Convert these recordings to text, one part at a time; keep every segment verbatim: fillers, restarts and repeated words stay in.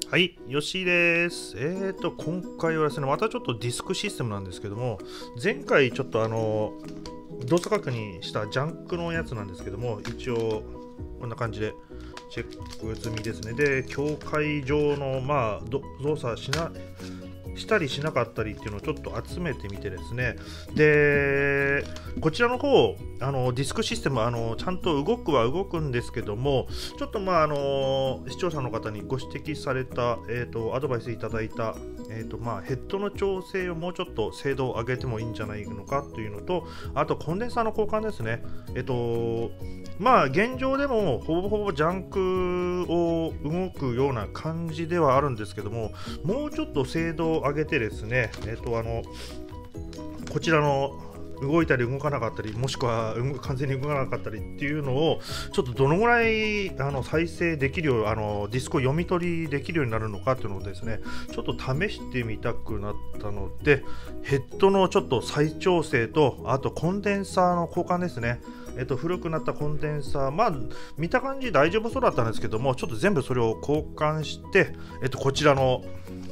はい、吉井です。えーと、今回はですね、またちょっとディスクシステムなんですけども、前回ちょっとあの、動作確認したジャンクのやつなんですけども、一応、こんな感じでチェック済みですね。で、境界上の、まあ、動作しな、したりしなかったりっていうのをちょっと集めてみてですね、でこちらの方あのディスクシステムあのちゃんと動くは動くんですけども、ちょっとまああの視聴者の方にご指摘された、えー、とアドバイスいただいた、えーとまあ、ヘッドの調整をもうちょっと精度を上げてもいいんじゃないのかというのと、あとコンデンサーの交換ですね。えっ、ー、とまあ現状でもほぼほぼジャンクを動くような感じではあるんですけども、もうちょっと精度を上げてですね、えっ、ー、とあのこちらの動いたり動かなかったり、もしくは完全に動かなかったりっていうのをちょっとどのぐらいあの再生できるよう、あのディスクを読み取りできるようになるのかっていうのをですね、ちょっと試してみたくなったので、ヘッドのちょっと再調整と、あとコンデンサーの交換ですね。えっと、古くなったコンデンサー、まあ見た感じ大丈夫そうだったんですけども、ちょっと全部それを交換して、えっと、こちらの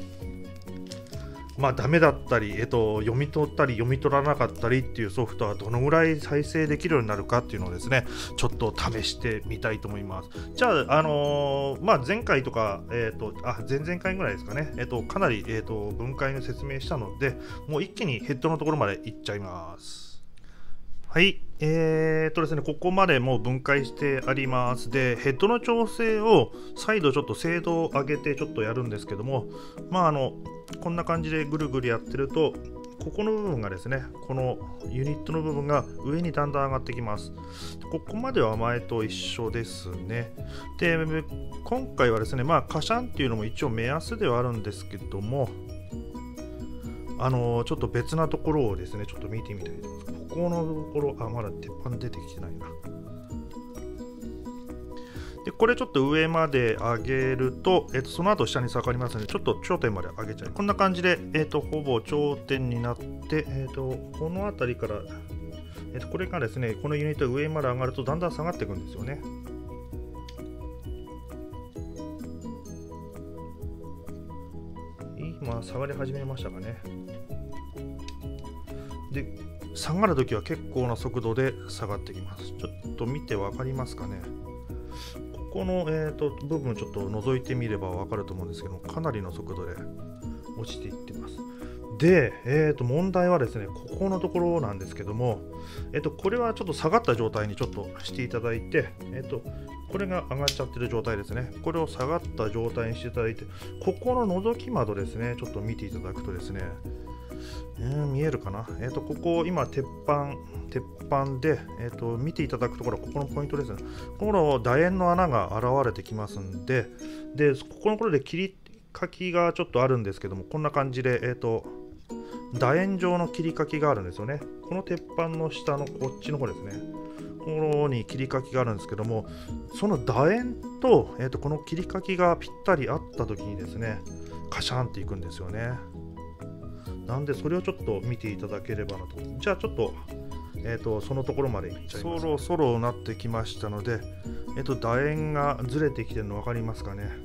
まあダメだったり、えっと、読み取ったり読み取らなかったりっていうソフトはどのぐらい再生できるようになるかっていうのをですね、ちょっと試してみたいと思います。じゃあ、あのー、まあ、前回とか、えっと、あ、前々回ぐらいですかね、えっと、かなり、えっと、分解の説明したので、もう一気にヘッドのところまでいっちゃいます。はい、えーとですね、ここまでもう分解してあります。で、ヘッドの調整を再度ちょっと精度を上げてちょっとやるんですけども、まああの、こんな感じでぐるぐるやってると、ここの部分がですね、このユニットの部分が上にだんだん上がってきます。ここまでは前と一緒ですね。で、今回はですね、まあ、カシャンっていうのも一応目安ではあるんですけども、あのちょっと別なところをですね、ちょっと見てみたいと思います。ここのところ、あ、まだ鉄板出てきてないな。で、これちょっと上まで上げると、えっと、その後下に下がりますので、ちょっと頂点まで上げちゃう。こんな感じで、えっと、ほぼ頂点になって、えっと、この辺りから、えっと、これがですね、このユニットが上まで上がると、だんだん下がっていくんですよね。今、下がり始めましたかね。で、下がるときは結構な速度で下がってきます。ちょっと見て分かりますかね。ここの、えーと、部分ちょっと覗いてみれば分かると思うんですけども、かなりの速度で落ちていってます。で、えーと、問題はですね、ここのところなんですけども、えーと、これはちょっと下がった状態にちょっとしていただいて、えーと、これが上がっちゃってる状態ですね。これを下がった状態にしていただいて、ここの覗き窓ですね、ちょっと見ていただくとですね、えー、見えるかな、えーと、ここ今鉄板、鉄板で、えーと、見ていただくところはここのポイントですね。この楕円の穴が現れてきますんで、で、ここのところで切り欠きがちょっとあるんですけども、こんな感じで、えーと、楕円状の切り欠きがあるんですよね。この鉄板の下のこっちの方ですね。ここに切り欠きがあるんですけども、その楕円と、えーと、この切り欠きがぴったり合った時にですね、カシャンっていくんですよね。なんでそれをちょっと見ていただければなと。じゃあちょっと、えーと、そのところまでいっちゃいます。そろそろなってきましたので、えーと、楕円がずれてきてるの分かりますかね。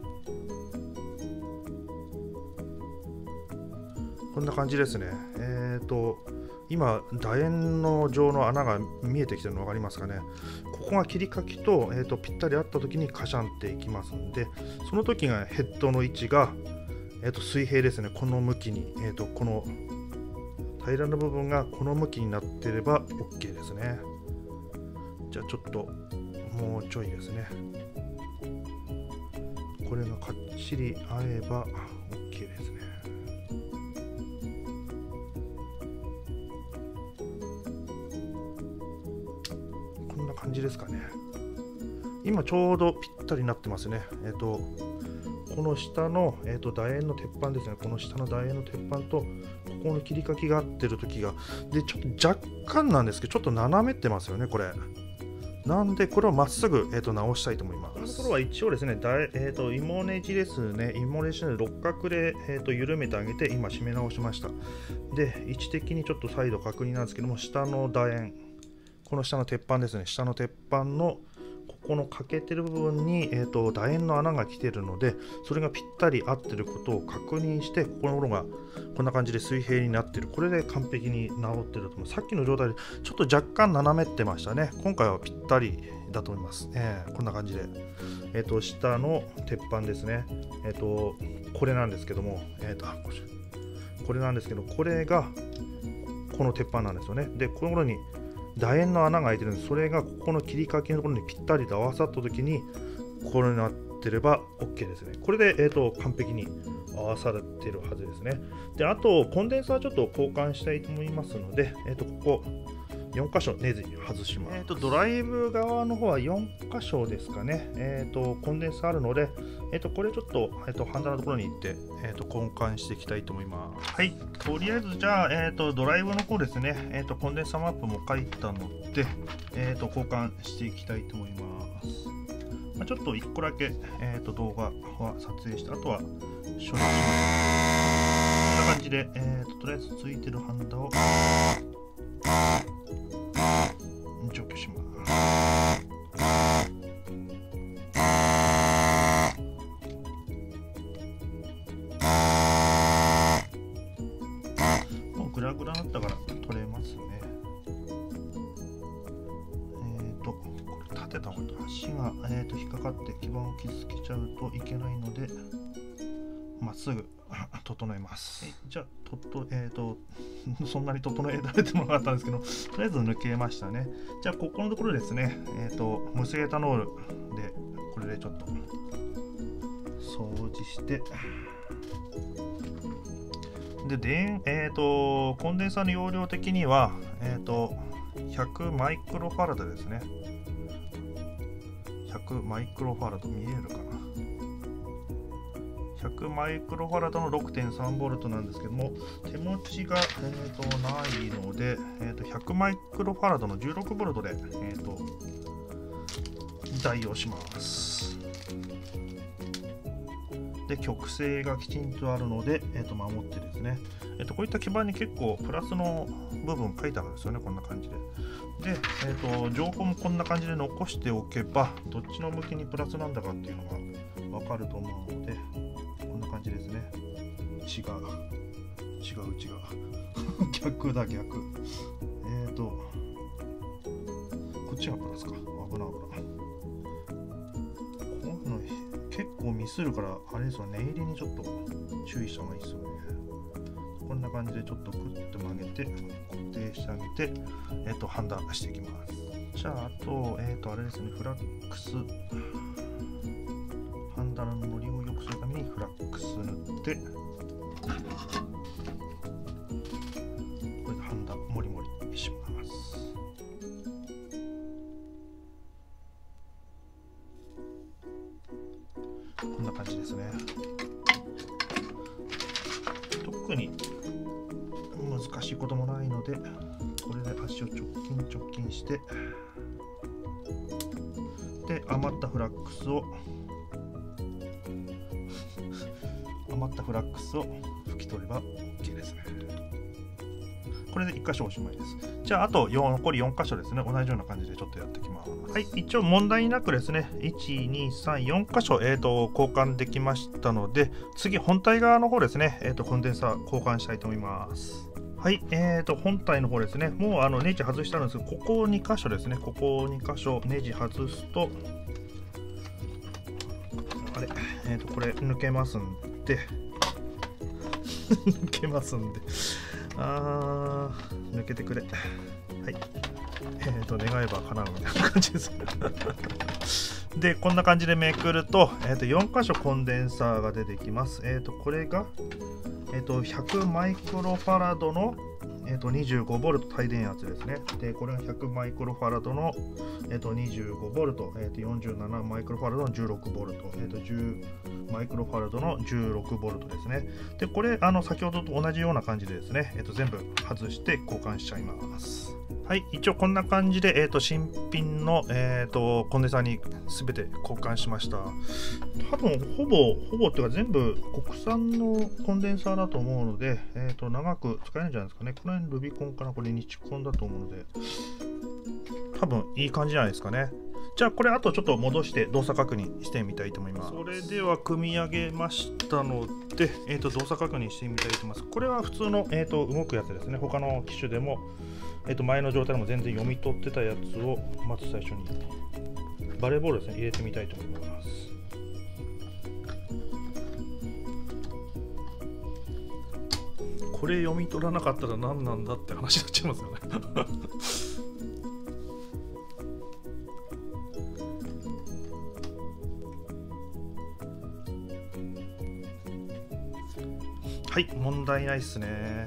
こんな感じですね。えーと、今、楕円の状の穴が見えてきてるの分かりますかね。ここが切り欠きと、えーと、ぴったり合った時にカシャンっていきますんで、その時がヘッドの位置が、えーと、水平ですね。この向きに、えーと、この平らな部分がこの向きになっていれば OK ですね。じゃあちょっともうちょいですね。これがかっちり合えば OK ですね。こんな感じですかね。今ちょうどぴったりになってますね。えっとこの下の、えーと、楕円の鉄板ですね。この下の楕円の鉄板と、ここの切り欠きが合ってる時が、で、ちょっと若干なんですけど、ちょっと斜めってますよね、これ。なんで、これをまっすぐ、えーと、直したいと思います。このところは一応ですね、えーと、芋ネジですね、芋ネジで六角で、えーと、緩めてあげて、今、締め直しました。で、位置的にちょっと再度確認なんですけども、下の楕円、この下の鉄板ですね、下の鉄板の、ここの欠けてる部分に、えー、と楕円の穴が来てるので、それがぴったり合ってることを確認して、ここのものがこんな感じで水平になってる。これで完璧に直ってると思う。さっきの状態でちょっと若干斜めってましたね。今回はぴったりだと思います。えー、こんな感じで。えっ、と、下の鉄板ですね。えっ、と、これなんですけども、えっ、と、これなんですけど、これがこの鉄板なんですよね。で、このところに楕円の穴が開いてるんです。それがここの切り欠きのところにぴったりと合わさったときに、これになってれば OK ですね。これで、えーと、完璧に合わされてるはずですね。で、あと、コンデンサーちょっと交換したいと思いますので、えーと、ここ、よん箇所ネジ外します。えーと、ドライブ側の方はよん箇所ですかね。えーと、コンデンサーあるので、えーと、これちょっと、えーと、ハンダのところに行って、えーと、交換していきたいと思います。はい。とりあえず、じゃあ、えーと、ドライブの方ですね。えーと、コンデンサーマップも書いたので、えーと、交換していきたいと思います。まあ、ちょっといっこだけ、えーと、動画は撮影して、あとは処理します。こんな感じで、えーと、とりあえずついてるハンダを除去します。もうグラグラだったから取れますね。えっと、これ立てた方がいい。足が、えー、と引っかかって基板を傷つけちゃうといけないので、まっすぐ整えます。じゃあ、とっと、えっ、ー、と、そんなに整えられてもなかったんですけど、とりあえず抜けましたね。じゃあ、ここのところですね、えっ、ー、と、無水エタノールで、これでちょっと掃除して、で、でえっ、ー、と、コンデンサーの容量的には、えっ、ー、と、ひゃくマイクロファラドですね。ひゃくマイクロファラド見えるかな。ひゃくマイクロファラドの ろくてんさんボルト なんですけども、手持ちが、えー、とないので、えー、とひゃくマイクロファラドの じゅうろくボルト で、えー、と代用します。で、曲線がきちんとあるので、えー、と守ってですね、えー、とこういった基板に結構プラスの部分書いてあるんですよね、こんな感じで。で、えー、と情報もこんな感じで残しておけば、どっちの向きにプラスなんだかっていうのが分かると思うので、こんな感じですね。違う。違う違う。逆だ逆。えーと、こっちがプラスか。危ない危ない。こういうの結構ミスるから、あれですよ、念入りにちょっと注意した方がいいですよね。こんな感じでちょっとグッと曲げて、固定してあげて、えっ、ー、と、ハンダしていきます。じゃあ、あと、えっ、ー、と、あれですね、フラックス。ハンダの乗りを良くするためにフラックス塗って、これでハンダモリモリします。こんな感じですね。特に難しいこともないので、これで足を直近直近して、で、余ったフラックスを余ったフラックスを拭き取れば OK ですね。これでいっ箇所おしまいです。じゃあ、あとよん残りよん箇所ですね。同じような感じでちょっとやっていきます。はい、一応問題なくですね、いち、に、さん、よん箇所、えーと、交換できましたので、次、本体側の方ですね、えーと、コンデンサー交換したいと思います。はい、えーと、本体の方ですね、もうあのネジ外してあるんですけど、ここに箇所ですね、ここに箇所ネジ外すと、あれ、えーと、これ抜けますんで、抜けますんで、あー、抜けてくれ。はい。えっ、ー、と、願えば叶うみたいな感じです。で、こんな感じでめくると、えっ、ー、と、よん箇所コンデンサーが出てきます。えっ、ー、と、これが、えっ、ー、と、ひゃくマイクロファラドの、えっ、と、にじゅうごボルト帯電圧ですね。で、これがひゃくマイクロファラドの、えっ、と、にじゅうごボルト、えっ、と、よんじゅうななマイクロファラドのじゅうろくボルト、えっ、と、じゅうマイクロファラドのじゅうろくボルトですね。で、これ、あの、先ほどと同じような感じでですね、えっ、と、全部外して交換しちゃいます。はい、一応こんな感じで、えっ、と、新品の、えっ、と、コンデンサーに全て交換しました。多分、ほぼ、ほぼっていうか全部国産のコンデンサーだと思うので、えっ、と、長く使えるんじゃないですかね。この辺ルビコンかな、これ日コンだと思うので、多分いい感じじゃないですかね。 じゃあこれあとちょっと戻して動作確認してみたいと思います。それでは組み上げましたので、えー、と動作確認してみたいと思います。これは普通の、えー、と動くやつですね。他の機種でも、えー、と前の状態でも全然読み取ってたやつをまず最初にバレーボールですね、入れてみたいと思います。これ読み取らなかったら何なんだって話になっちゃいますよね。はい、問題ないっすね。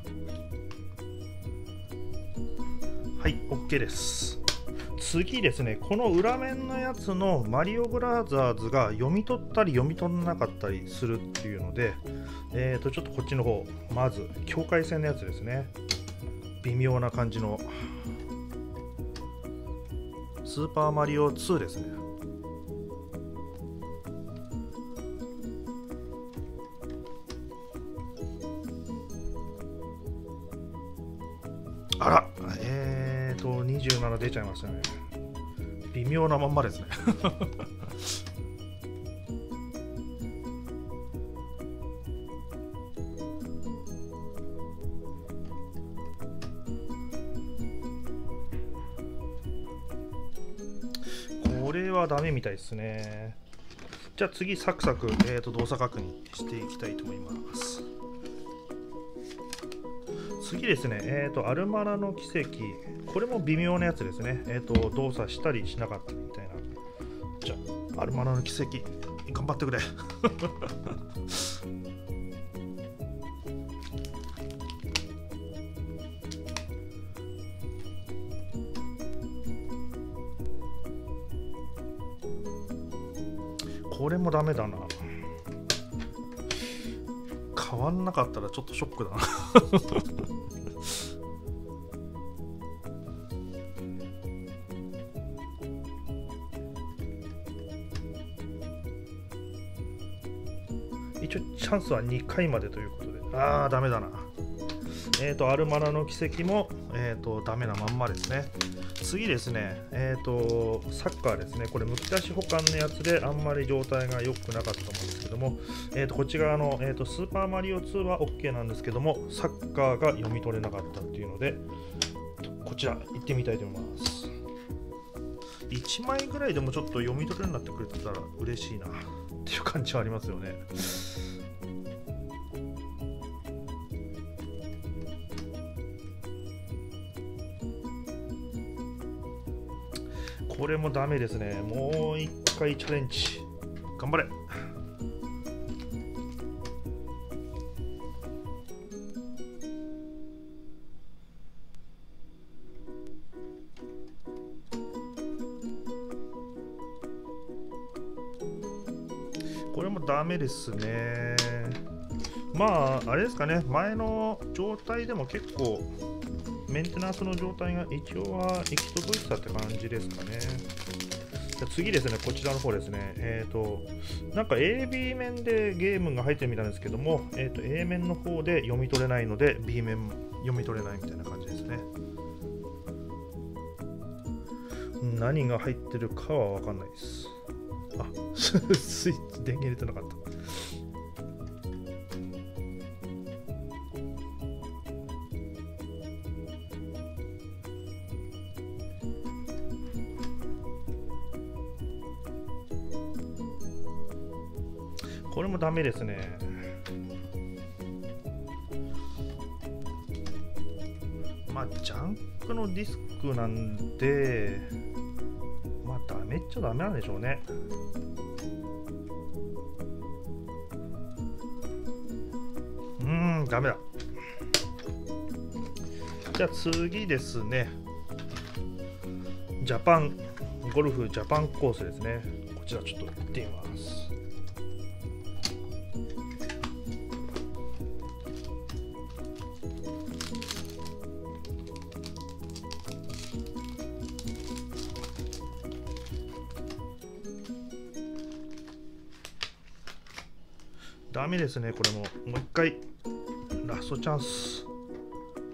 はい、OK です。次ですね、この裏面のやつのマリオブラザーズが読み取ったり読み取らなかったりするっていうので、えーと、ちょっとこっちの方、まず境界線のやつですね。微妙な感じのスーパーマリオツーですね。あら、えーと、にじゅうなな出ちゃいましたね。微妙なまんまですね。これはダメみたいですね。じゃあ次、サクサク、えーと、動作確認していきたいと思います。次ですね、えーと、アルマナの奇跡。これも微妙なやつですね。えーと、動作したりしなかったりみたいな。じゃあ、アルマナの奇跡、頑張ってくれ。これもダメだな。変わんなかったらちょっとショックだな。一応チャンスはにかいまでということで、ああダメだな。えっ、ー、とアルマナの奇跡もえっ、ー、とダメなまんまですね。次ですね、えっ、ー、とサッカーですね。これむき出し保管のやつであんまり状態が良くなかったと思うんですけども、えっ、とこっち側の、えー、とスーパーマリオツーは OK なんですけども、サッカーが読み取れなかったっていうので、こちら行ってみたいと思います。いちまいぐらいでもちょっと読み取れるようになってくれてたら嬉しいなっていう感じはありますよね。これもダメですね。もう一回チャレンジ。頑張れ。これもダメですね。まあ、あれですかね。前の状態でも結構メンテナンスの状態が一応は行き届いてたって感じですかね。じゃ次ですね、こちらの方ですね。えっと、なんか エービー 面でゲームが入ってるみたいなんですけども、えっと A 面の方で読み取れないので ビー 面も読み取れないみたいな感じですね。何が入ってるかは分かんないです。あ、スイッチ電源入れてなかった。これもダメですね。まあジャンクのディスクなんで、まあダメっちゃダメなんでしょうね。うーん、ダメだ。じゃあ次ですね。ジャパンゴルフジャパンコースですね。こちらちょっと行ってみます。ダメですね、これも。もう一回、ラストチャンス。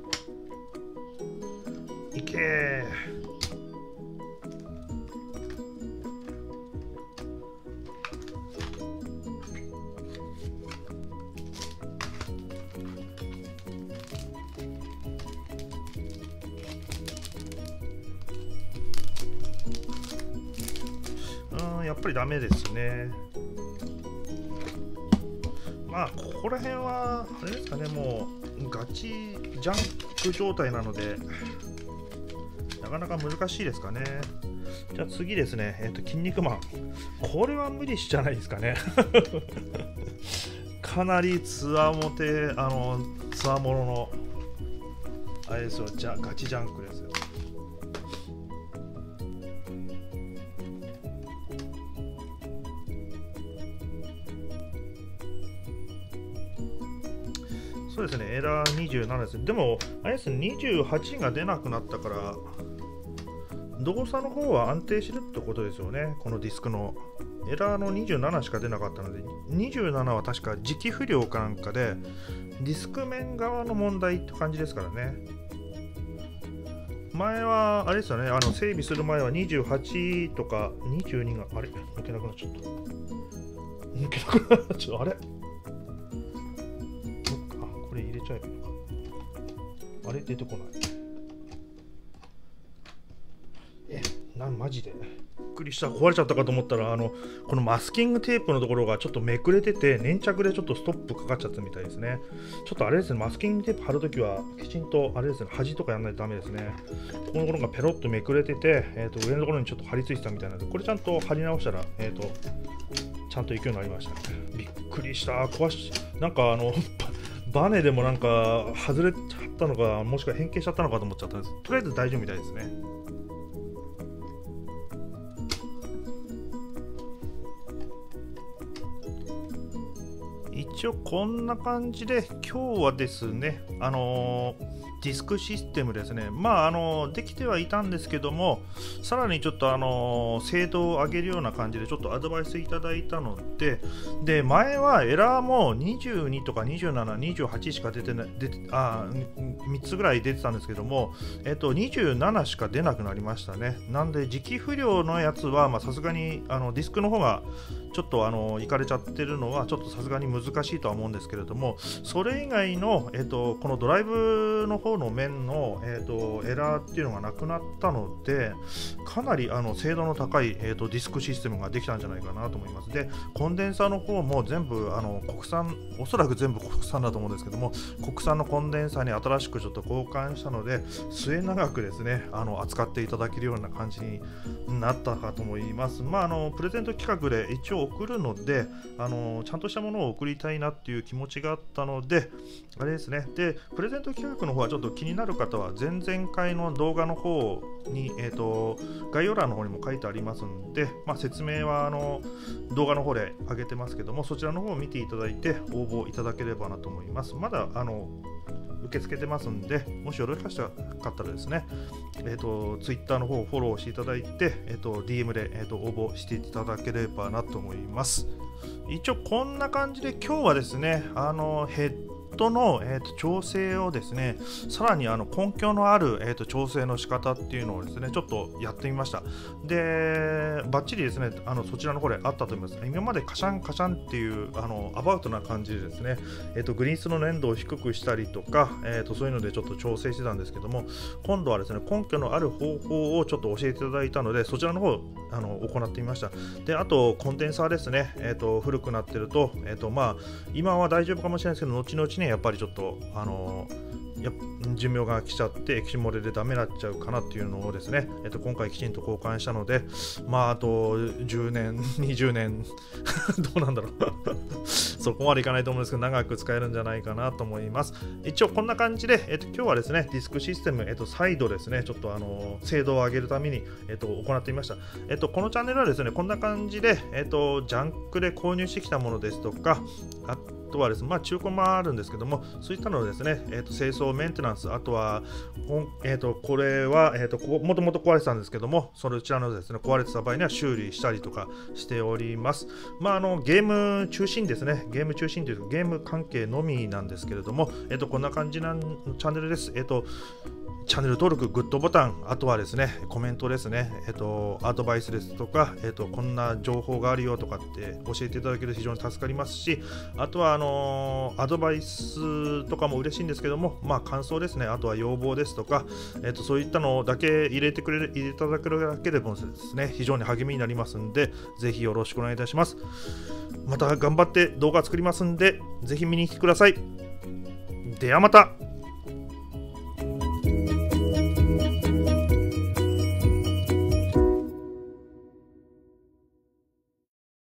いけー。 っぱりダメですね。まあここら辺はあれですかね、もうガチジャンク状態なのでなかなか難しいですかね。じゃあ次ですね、えっと筋肉マン、これは無理しじゃないですかね。かなりツアーモテ、あのツアーもののあれですよ、じゃガチジャンクですよ。そうですね、エラーにじゅうななです。でも、あれですね、にじゅうはちが出なくなったから、動作の方は安定してるってことですよね、このディスクの。エラーのにじゅうななしか出なかったので、にじゅうななは確か磁気不良かなんかで、ディスク面側の問題って感じですからね。前は、あれですよね、あの整備する前はにじゅうはちとかにじゅうにが、あれ抜けなくなっちゃった。抜けなくなっちゃった。あれこれ入れちゃえばいいのか。あれ出てこない。え、なんマジでびっくりした。壊れちゃったかと思ったら、あのこのマスキングテープのところがちょっとめくれてて、粘着でちょっとストップかかっちゃったみたいですね。ちょっとあれですね、マスキングテープ貼るときはきちんとあれですね、端とかやらないとダメですね。ここのところがペロッとめくれてて、えー、と上のところにちょっと貼り付いてたみたいなので、これちゃんと貼り直したら、えー、とちゃんといくようになりましたね。びっくりした。壊し、なんかあのバネでもなんか外れちゃったのか、もしくは変形しちゃったのかと思っちゃったんです。とりあえず大丈夫みたいですね。一応こんな感じで今日はですね、あのー、ディスクシステムですね、まああのー、できてはいたんですけども、さらにちょっとあのー、精度を上げるような感じでちょっとアドバイスいただいたので、で前はエラーもにじゅうにとかにじゅうなな、にじゅうはちしか出てない、出てあみっつぐらい出てたんですけども、えっとにじゅうななしか出なくなりましたね。なんで磁気不良のやつはさすがにあのディスクの方がちょっとあのいかれちゃってるのはちょっとさすがに難しいとは思うんですけれども、それ以外の、えー、とこのドライブの方の面の、えー、とエラーっていうのがなくなったので、かなりあの精度の高い、えー、とディスクシステムができたんじゃないかなと思います。でコンデンサーの方も全部あの国産、おそらく全部国産だと思うんですけども、国産のコンデンサーに新しくちょっと交換したので、末永くですねあの扱っていただけるような感じになったかと思います。まああのプレゼント企画で一応送るので、あのちゃんとしたものを送りたいなっていう気持ちがあったので、あれですね。でプレゼント企画の方はちょっと気になる方は前々回の動画の方に、えー、と概要欄の方にも書いてありますので、まあ、説明はあの動画の方で上げてますけども、そちらの方を見ていただいて応募いただければなと思います。まだあの受け付けてますんで、もしよろしかったらですね、えーと、Twitter の方をフォローしていただいて、えーと、ディーエム で、えーと、応募していただければなと思います。一応こんな感じで今日はですね、あのヘッドの、えー、と調整をですね、さらにあの根拠のある、えー、と調整の仕方っていうのをですね、ちょっとやってみました。で、バッチリですね、あのそちらの方であったと思います。今までカシャンカシャンっていうあのアバウトな感じでですね、えー、とグリースの粘度を低くしたりとか、えー、とそういうのでちょっと調整してたんですけども、今度はですね、根拠のある方法をちょっと教えていただいたので、そちらの方あの行ってみました。で、あとコンデンサーですね、えー、と古くなってると、えーとまあ、今は大丈夫かもしれないですけど、後々ねやっぱりちょっとあのや寿命が来ちゃって液漏れでダメになっちゃうかなっていうのをですね、えっと、今回きちんと交換したので、まああとじゅうねんにじゅうねんどうなんだろうそこまでいかないと思うんですけど、長く使えるんじゃないかなと思います。一応こんな感じで、えっと、今日はですねディスクシステム、えっと、再度ですねちょっとあの精度を上げるために、えっと、行ってみました。えっと、このチャンネルはですねこんな感じで、えっと、ジャンクで購入してきたものですとか、ああとはですね、まあ、中古もあるんですけども、そういったのをですね、えー、と清掃、メンテナンス、あとは、えー、とこれは、えー、ともともと壊れてたんですけども、そちらのですね、壊れてた場合には修理したりとかしております。まあ、あのゲーム中心ですね、ゲーム中心というか、ゲーム関係のみなんですけれども、えー、とこんな感じなチャンネルです。えーとチャンネル登録、グッドボタン、あとはですね、コメントですね、えっと、アドバイスですとか、えっと、こんな情報があるよとかって教えていただけると非常に助かりますし、あとは、あのーアドバイスとかも嬉しいんですけども、まあ、感想ですね、あとは要望ですとか、えっと、そういったのだけ入れてくれる、入れていただけるだけでもですね、非常に励みになりますんで、ぜひよろしくお願いいたします。また頑張って動画作りますんで、ぜひ見に来てください。ではまた。